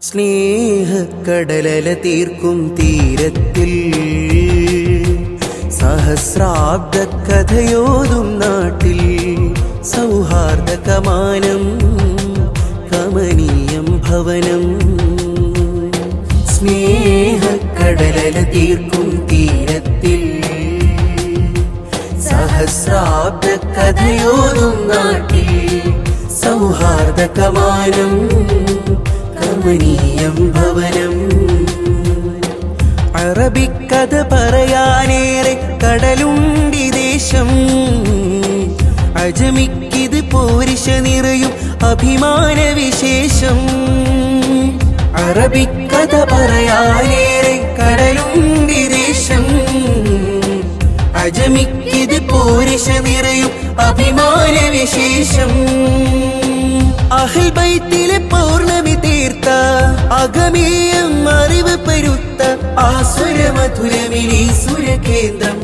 സ്നേഹക്കടലല തീർക്കും തീരത്തിൽ സഹസ്രാബ്ദ കഥയോതും നാട്ടിൽ സൗഹാർദ്ദ കമാനം കമനീയം ഭവനം. സ്നേഹക്കടലല തീർക്കും തീരത്തിൽ സഹസ്രാബ്ദ കഥയോതും നാട്ടിൽ സൗഹാർദ്ദ കമാനം കമനീയം ഭവനം. അറബിക്കഥ പറയാനേറെ കടലുണ്ടി ദേശം, അജമിക്കിത് പോരിശ നിറയും അഭിമാന വിശേഷം. അറബിക്കഥ പറയാനേറെ കടലുണ്ടി ദേശം, അജമിക്കിത് പോരിശ നിറയും അഭിമാന വിശേഷം. അഹ്ൽ ബൈത്തിലെ പൗർണമി തീർത്ത അഗമേയം അറിവ് പരുത്ത ആസുരമധുരമിലി സുരകേന്ദ്രം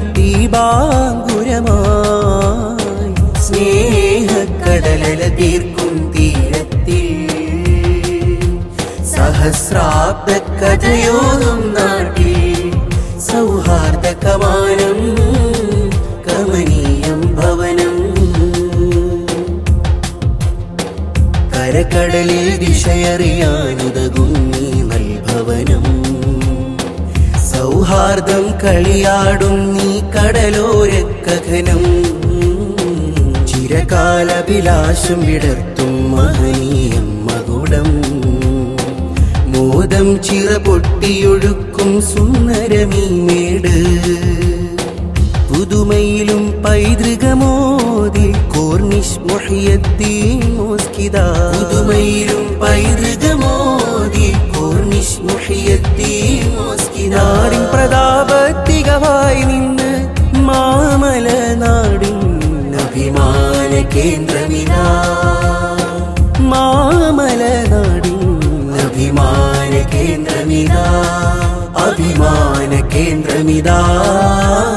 ദീപാങ്കുരമായി. സ്നേഹക്കടലല തീർക്കും തീരത്തിൽ സഹസ്രാബ്ദ കഥയോതും നാട്ടിൽ സൗഹാർദ്ദ കമാനം കമനീയം ഭവനം. കരകടലിൽ ദിശയറിയാനുതകും നീ നൽഭവനം, സൗഹാർദ്ദം കളിയാടും നീ കടലോരക്കഥനം. ചിരകാലഭിലാഷം വിടർത്തും മഹനീയം മകുടം, മോദം ചിറ പൊട്ടിയൊഴുക്കും സുന്ദരമീ മേട്. പുതുമയിലും പൈതൃകമോതി കോർണിഷ് മുഹിയദ്ദീൻ മോസ്കിദാ. പുതുമയിലും പൈതൃകമോതി കോർണിഷ് മുഹിയദ്ദീൻ മോസ്കിദാ. നാടിൻ പ്രതാപത്തികവായി നിന്ന് മാമല നാടിൻ അഭിമാന കേന്ദ്രമിതാ. മാമല നാടിൻ അഭിമാന കേന്ദ്രമിതാ. അഭിമാന കേന്ദ്രമിതാ.